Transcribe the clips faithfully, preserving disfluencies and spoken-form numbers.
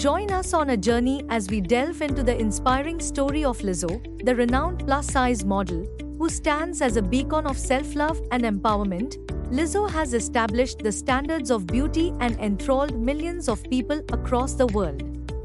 Join us on a journey as we delve into the inspiring story of Lizzo, the renowned plus-size model, who stands as a beacon of self-love and empowerment. Lizzo has established the standards of beauty and enthralled millions of people across the world.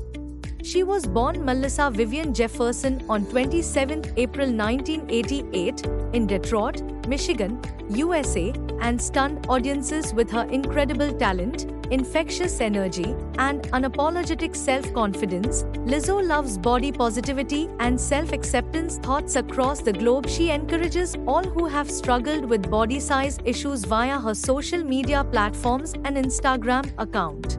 She was born Melissa Vivian Jefferson on the twenty-seventh of April nineteen eighty-eight in Detroit, Michigan, U S A, and stunned audiences with her incredible talent, infectious energy, and unapologetic self-confidence. Lizzo loves body positivity and self-acceptance thoughts across the globe. She encourages all who have struggled with body size issues via her social media platforms and Instagram account.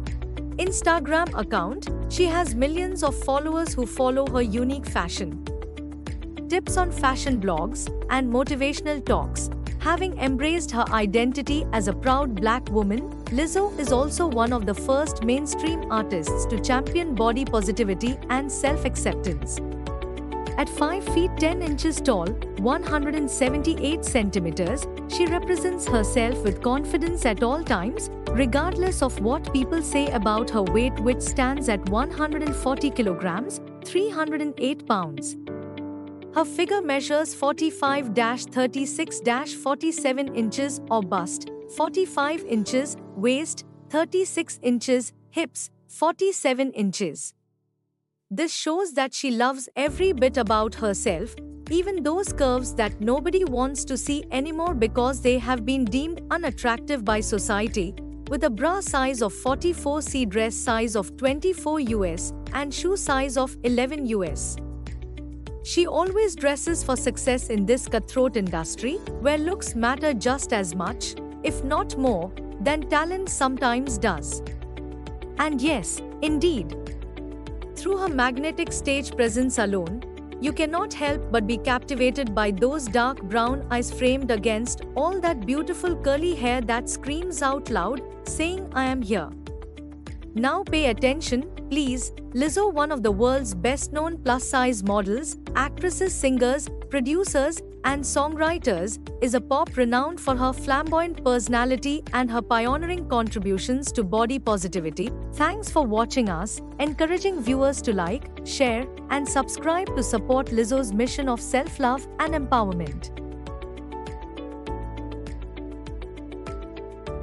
Instagram account, she has millions of followers who follow her unique fashion tips on fashion blogs and motivational talks. Having embraced her identity as a proud black woman, Lizzo is also one of the first mainstream artists to champion body positivity and self-acceptance. At five feet ten inches tall, one hundred seventy-eight centimeters, she represents herself with confidence at all times, regardless of what people say about her weight, which stands at one hundred forty kilograms, three hundred eight pounds. Her figure measures forty-five to thirty-six to forty-seven inches or bust, forty-five inches, waist, thirty-six inches, hips, forty-seven inches. This shows that she loves every bit about herself, even those curves that nobody wants to see anymore because they have been deemed unattractive by society. With a bra size of forty-four C, dress size of twenty-four U S, and shoe size of eleven U S. She always dresses for success in this cutthroat industry, where looks matter just as much, if not more, than talent sometimes does. And yes, indeed, through her magnetic stage presence alone, you cannot help but be captivated by those dark brown eyes framed against all that beautiful curly hair that screams out loud, saying, "I am here." Now pay attention, please. Lizzo, one of the world's best-known plus-size models, actresses, singers, producers, and songwriters, is a pop renowned for her flamboyant personality and her pioneering contributions to body positivity. Thanks for watching us, encouraging viewers to like, share, and subscribe to support Lizzo's mission of self-love and empowerment.